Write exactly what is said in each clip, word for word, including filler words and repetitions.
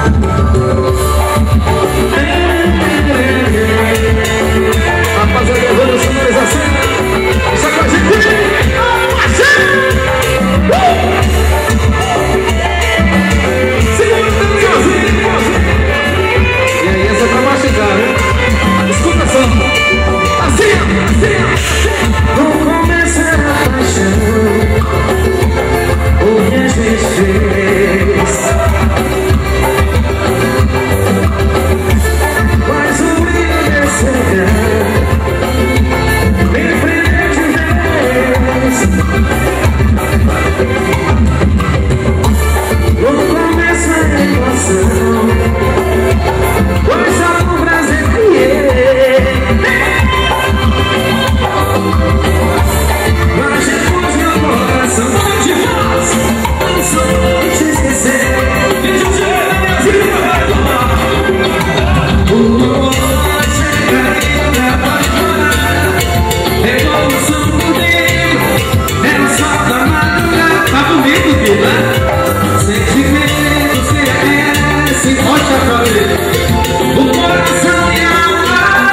Rapaziada, levando sonorização. Isso é com a gente. Segura o caminhãozinho. E aí, essa é pra machucar, né? Escuta só. Assim, assim, assim. Vou começar a paixão. O que a gente fez. Mas o brilho descerá. Bem frente de vez. Vou começar a equação. Pois só no Brasil criei. Mas depois meu coração não te faz. Eu só vou te esquecer. E já chega na minha vida vai tomar. O amor chega e me apaixonar. Revolução do tempo. É o sol da madrugada. Tá bonito, filho, né? Sentimento se aquece. Pode aplaudir. O coração e a alma.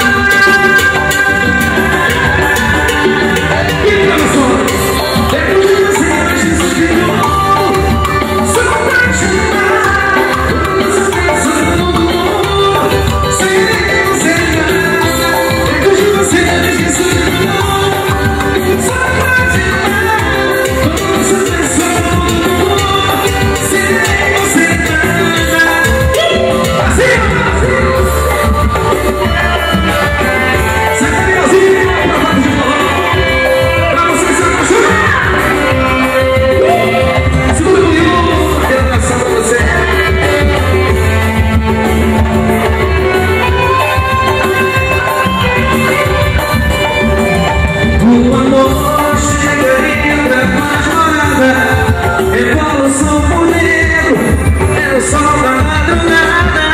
E olha só. Depois de você, eu te subiu. Só pra te amar. Você pensa no mundo. Sem você nada. Depois de você, eu te subiu. Só pra te amar. Você pensa no mundo. Sem você nada. Assim, assim. Sai caminhãozinho. Pra parte de forró. Pra você se apaixonar. Segura comigo. Aquela canção pra você. O amor chega linda, apaixonada. Evolução por dentro. É o sol da madrugada.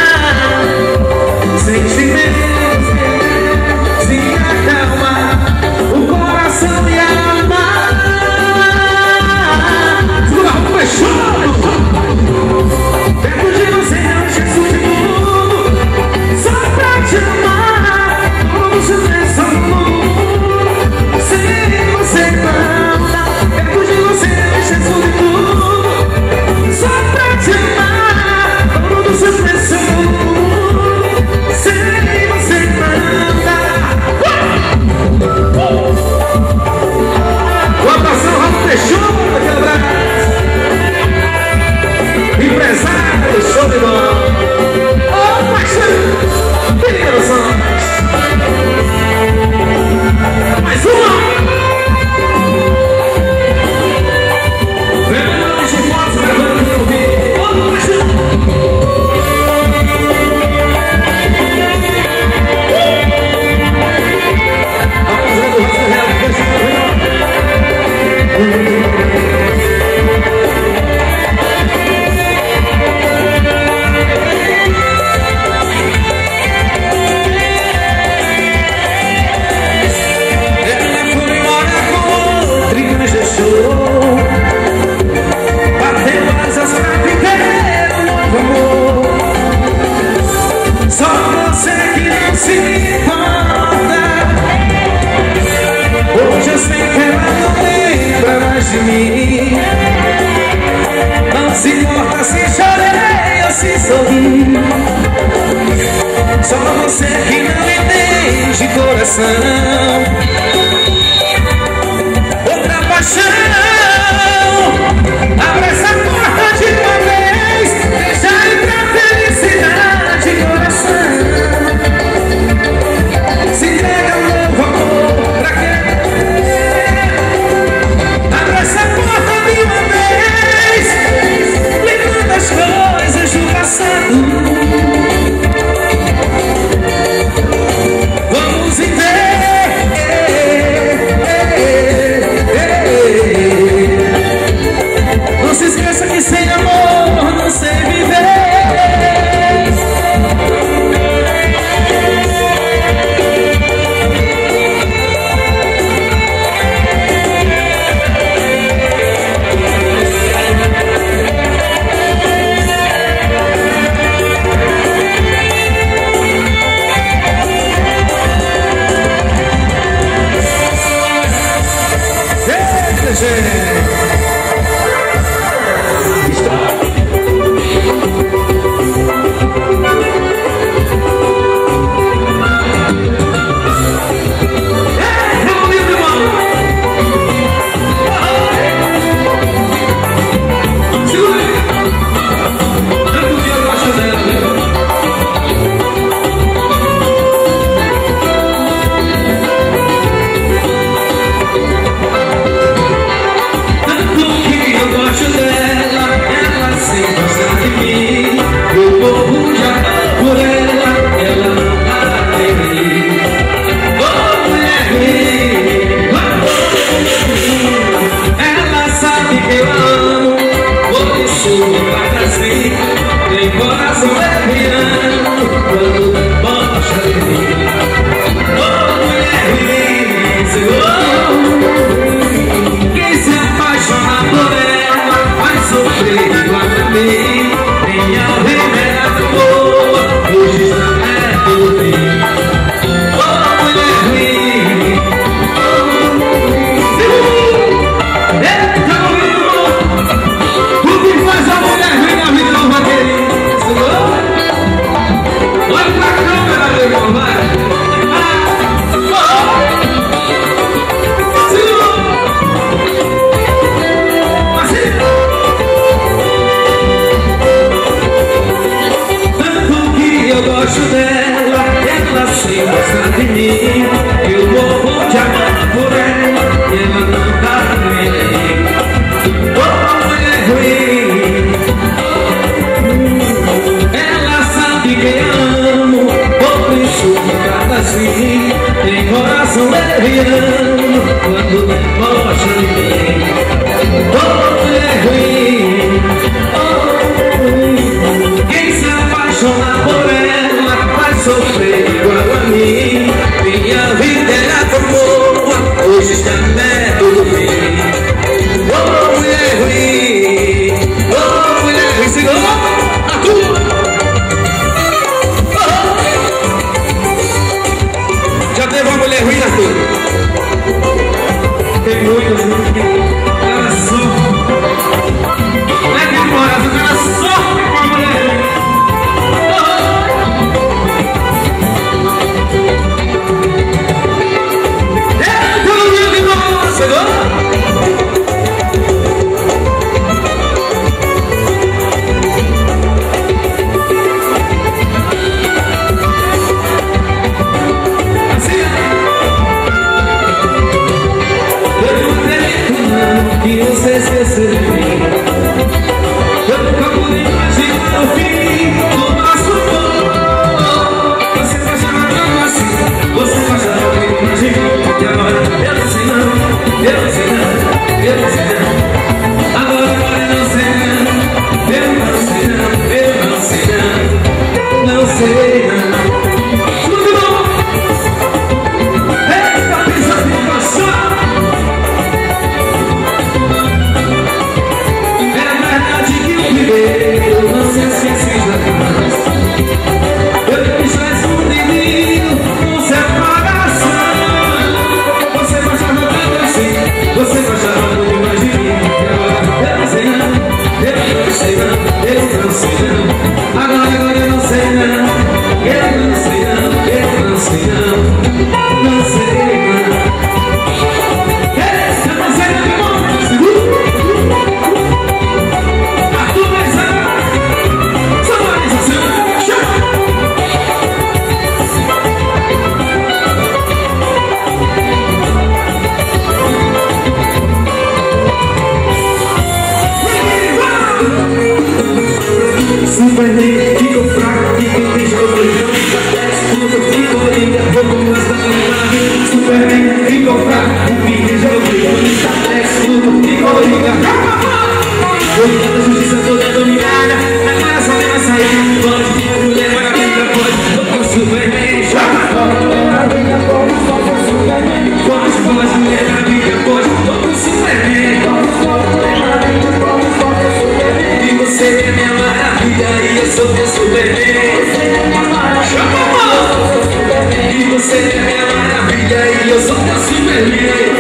Sentimentos se acalma. O coração e a alma. Segura a roupa, fechou. Perto de você é o Jesus do mundo. Só pra te amar. Como você pensa no mundo. Sem você nada. Perto de você é o Jesus do mundo. Só pra te amar. Como você pensa no mundo. Sem você nada. O abração, Rafa fechou. Aquele abraço. Empresário, show de bola. Ô, paixão. Queridos sons. Mais uma. Levando de fotos, levando de ouvir. Ô, paixão. Rapaziada do Rosa Real, fecha o cabelo. Ela foi embora com outro e nos deixou. Bateu asas pra viver um novo amor. Só você que não se importa. Hoje eu sei que ela não lembra mais de mim. Não se importa se chorei ou se sorri. Só você que não entende coração. Outra paixão. Abra essa porta de uma vez. Deixa entrar felicidade, coração. Se entrega um novo amor. Pra quê? Abra essa porta de uma vez. Lembrando as coisas do passado. Vamos viver. Não se esqueça mim. Eu morro de amor por ela, ela não tá em mim. Oh, mulher ruim, ela sabe que eu amo, por isso me trata assim. Tem coração leviano quando mostra em mim. Oh, mulher ruim, oh, quem se apaixona por ela vai sofrer igual a mim. Minha vida era boa, hoje está perto do fim. Oh, mulher ruim, oh, eita, meu, o que faz a mulher ruim na vida do vaqueirinho? Olha pra câmera, meu irmão, vai. Eu gosto dela, ela se gosta de mim. Eu morro de amor por ela, e ela não tá nem. Oh, mulher ruim, ela sabe que amo, por isso me trata assim. Tem coração leviano quando mostra em mim. Oh, mulher ruim, oh, quem se apaixona por ela vai sofrer igual a mim. Minha vida era tão boa, hoje está perto do fim. Oh, mulher ruim, oh, mulher ruim, segura a tua. Oh. Já teve uma mulher ruim, Arthur? Tem muitas, ela sofre. Não é que embora, ela sofre com a mulher ruim. Que você esqueceu de mim. Eu nunca pude imaginar o fim do nosso amor. Você vai chamar assim, você vai chamar que imagina. E agora eu não sei não, eu não sei não, eu não sei não. Agora, agora eu não sei não, eu não sei não, eu não sei não, não sei não. Muito bom! Eita, pensa de paixão. Eu não sei se precisa mais. Eu te fiz um menino com separação. Você vai chamando assim, você vai chamando mais de mim. Eu não sei não, eu não sei não, eu não sei não. Agora, agora eu não sei não, eu não sei não, eu não sei não, não sei não. Essa não sei não, irmão, segura. Superman ficou fraco e quem deixa o brilhão desce tudo, ficou liga, vou começar a cantar. Superman ficou fraco e quem deixa o brilhão desce tudo, ficou liga. Hoje a justiça toda dominada, agora só vai sair. Pode, mulher maravilha, pode, vou com Superman. Pode, pode, mulher maravilha, pode, vou com Superman. E você é minha maravilha e eu sou teu Superman. Chama a mão! E você é minha maravilha e eu sou teu Superman.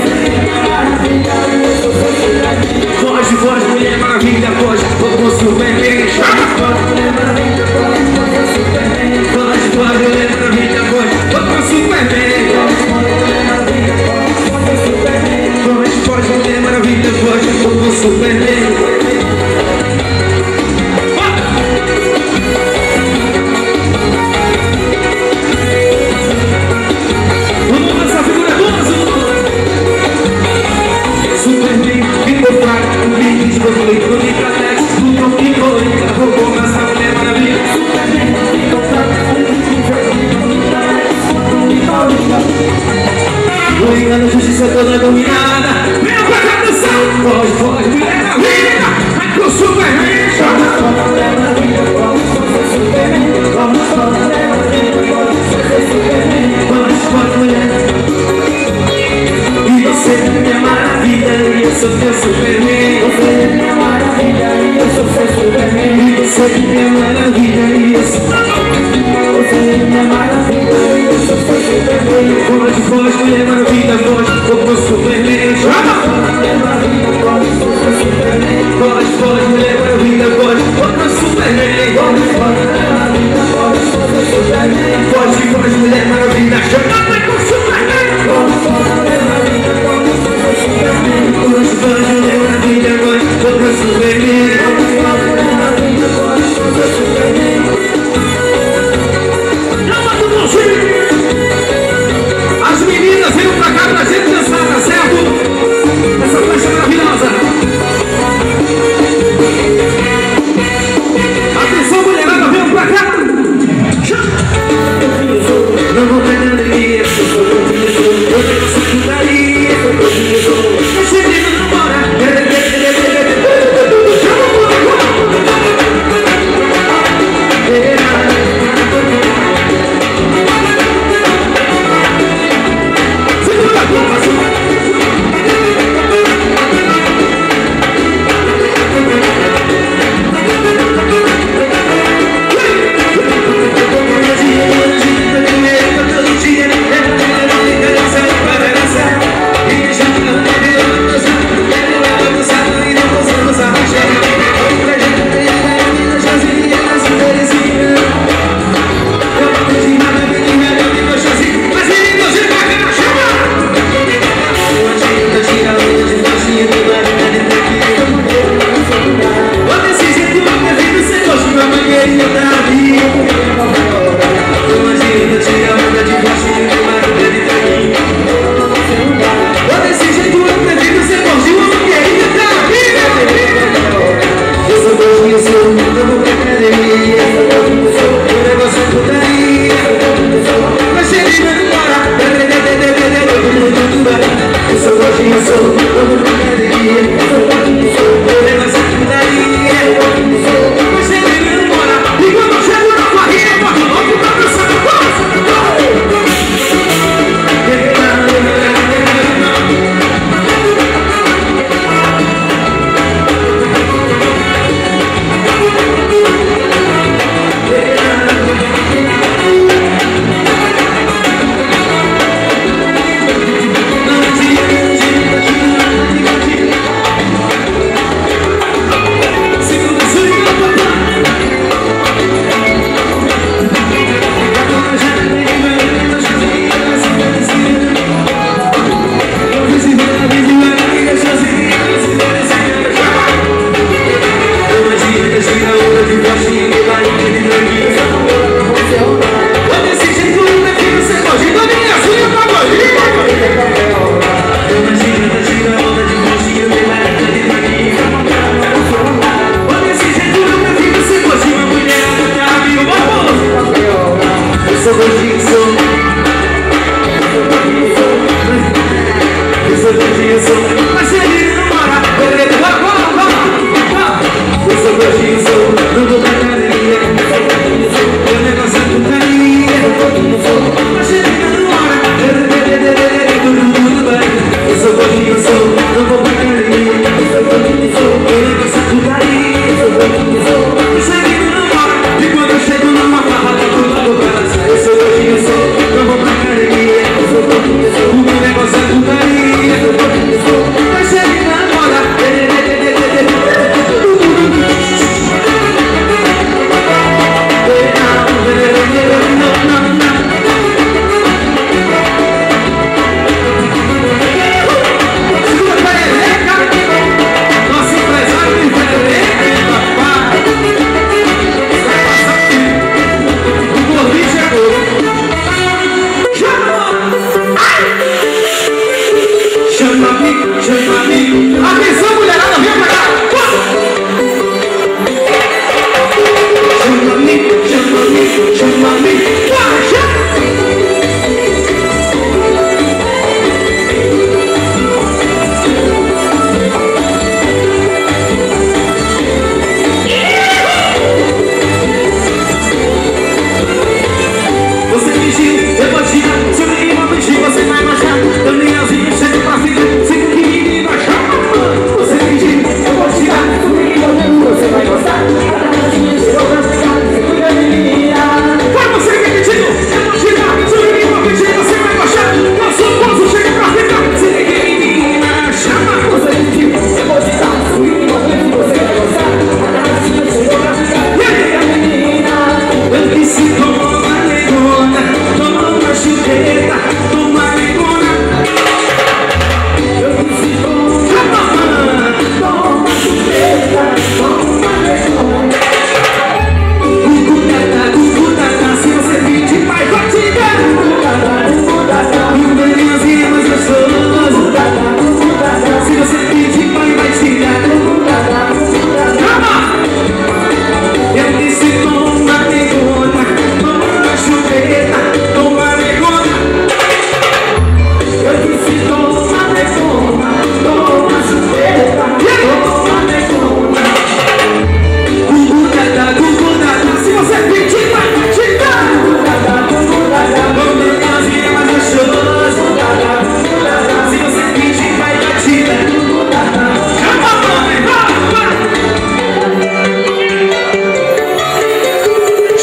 Pode, pode, mulher maravilha, pode, vou com Superman. Chama a mão! Pode, pode, mulher maravilha, pode, vou com Superman. Pode, pode, mulher maravilha, pode, vou com Superman. sei que minha maravilha é isso. Você é minha maravilha é isso. Pode, pode, mulher maravilha, pode. Como Superman, joga! Pode, pode, mulher maravilha, pode. Como Superman, pode, pode, mulher maravilha, joga! Como Superman, pode, pode, mulher maravilha, pode. Pode, pode, mulher maravilha, pode. Como Superman. As meninas venham pra cá pra gente dançar, tá certo? Essa faixa maravilhosa. Atenção, mulherada, venham pra cá. Não vou pegar ninguém, eu sou contigo. Eu tenho essa putaria, eu sou contigo. Eu cheguei na hora. E quando chega na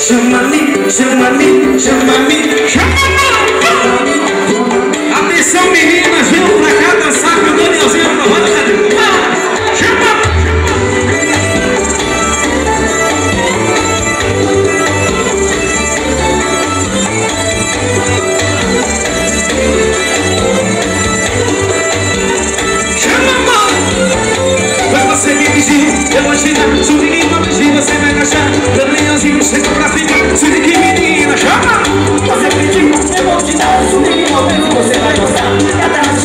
Chama-me, chama-me, chama-me, chama-me. Atenção meninas, venham pra cá dançar com o Danielzinho na roda. Chama! Você me pediu, eu vou te dar. Subi em uma vez e você vai agachar. Danielzinho chegou pra ficar. Subi que menina, chama. Você pediu, eu vou te dar. Subi em uma vez e você vai gostar.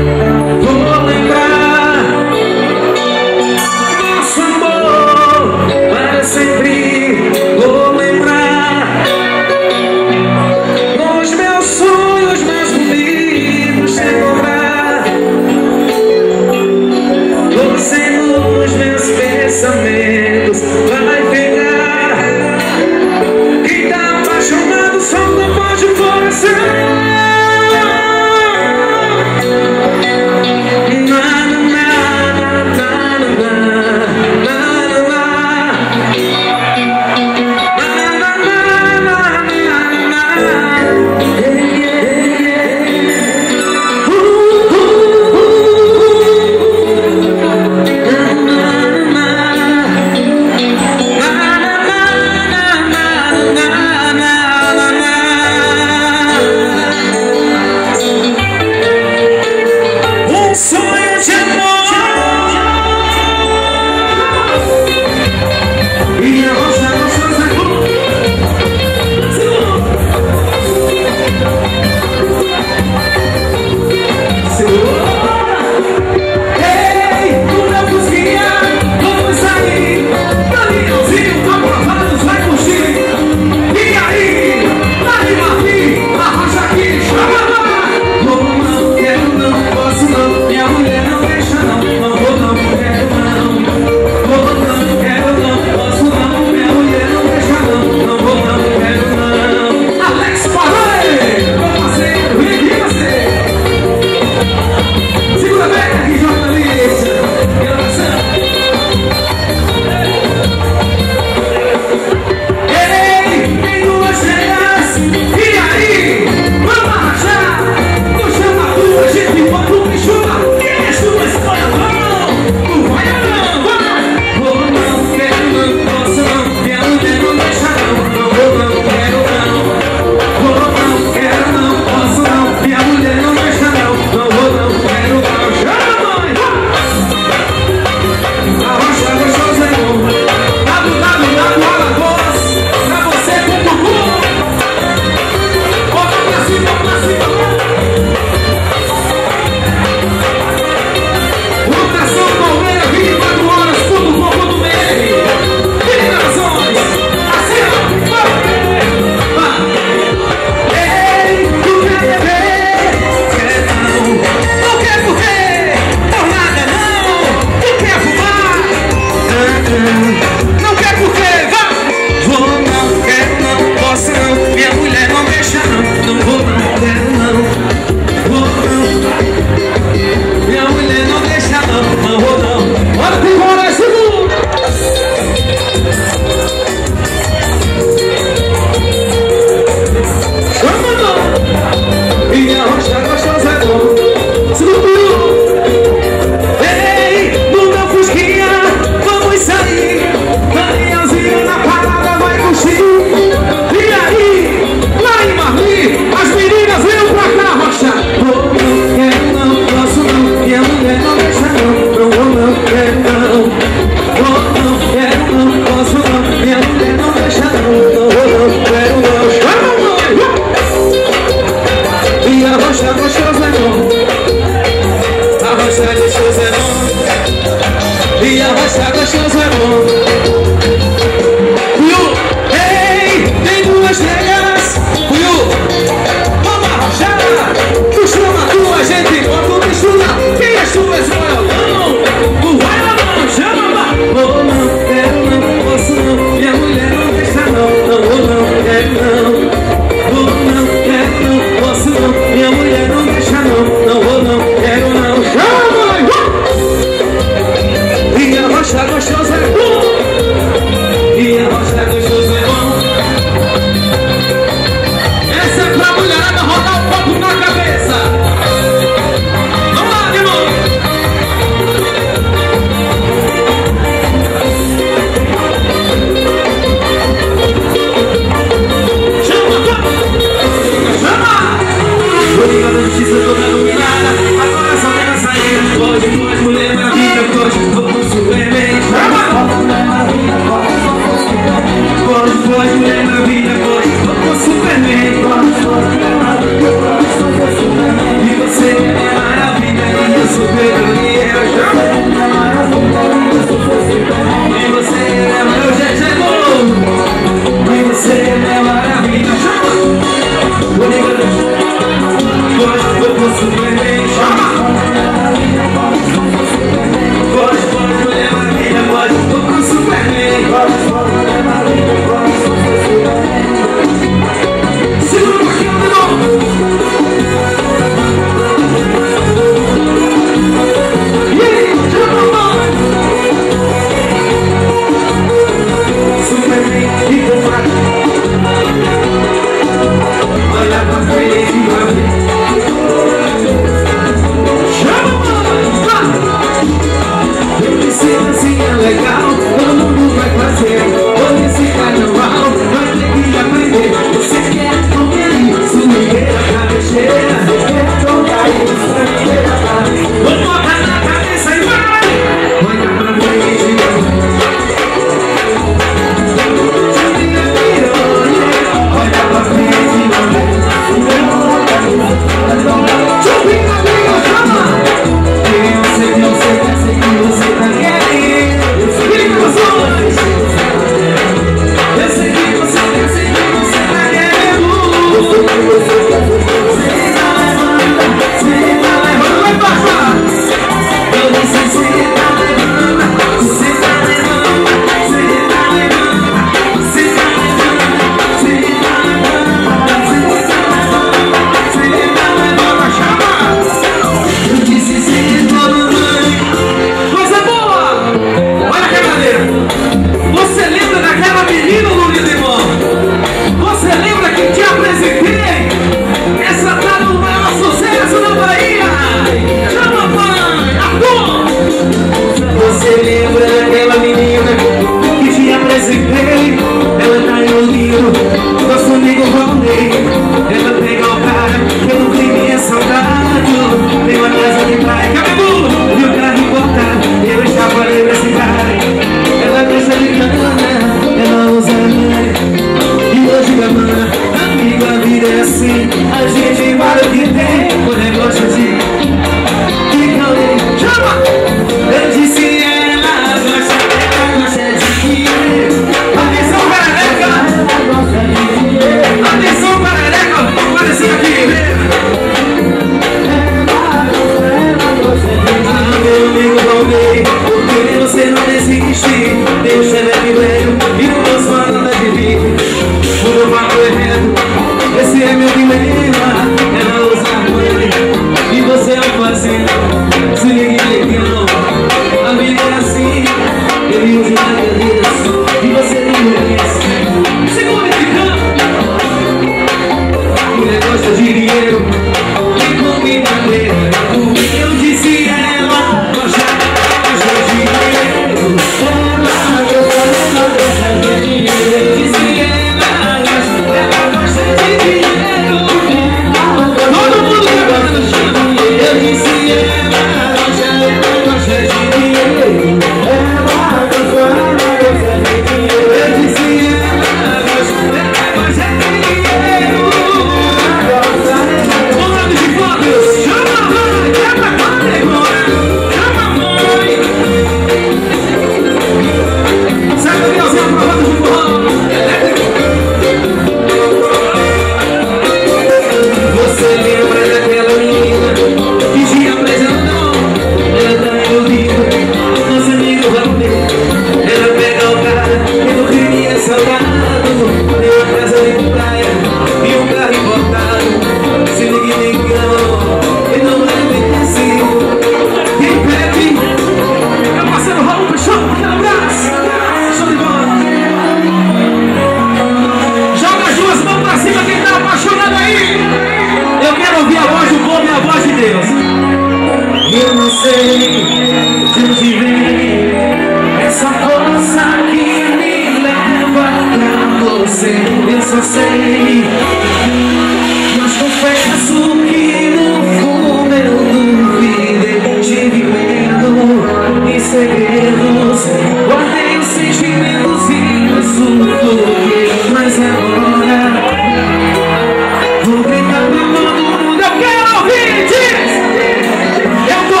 Eu não sei de onde vem essa força que me leva pra você. Eu só sei, mas confesso que no fundo eu duvidei. Tive medo e segredos, guardei os sentimentos e eu sufoquei. Mas agora vou gritar pra todo mundo, eu quero ouvir, diz! Eu tô...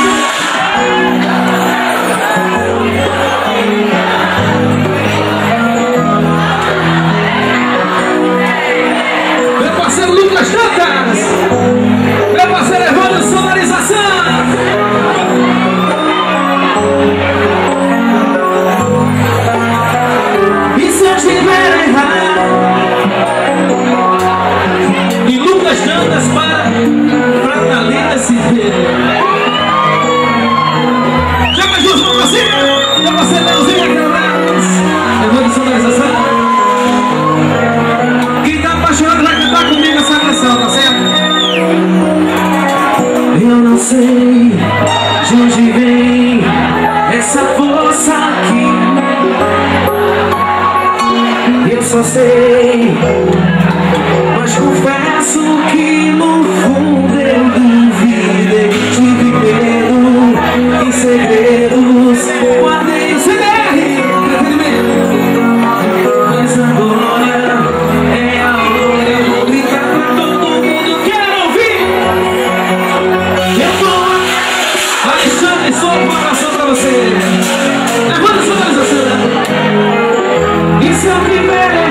Meu parceiro Lucas Dantas, meu parceiro Evandro Sonorização. E se eu tiver errado? E Lucas Dantas para Pratalina S P. Joga as duas mãos pra cima. Meu parceiro Leozinho Acrobras, Evandro Sonorização. Quem tá apaixonado vai cantar comigo essa canção, tá certo? Eu não sei de onde vem essa força aqui. Eu só sei, mas confesso que no fundo eu duvidei. Tive medo e segredos, guardei o C D R, mas agora é a hora. Eu vou gritar pra todo mundo, quero ouvir. Eu tô Alexandre, sou uma oração pra você. Levanta a sua organização. E se eu tiver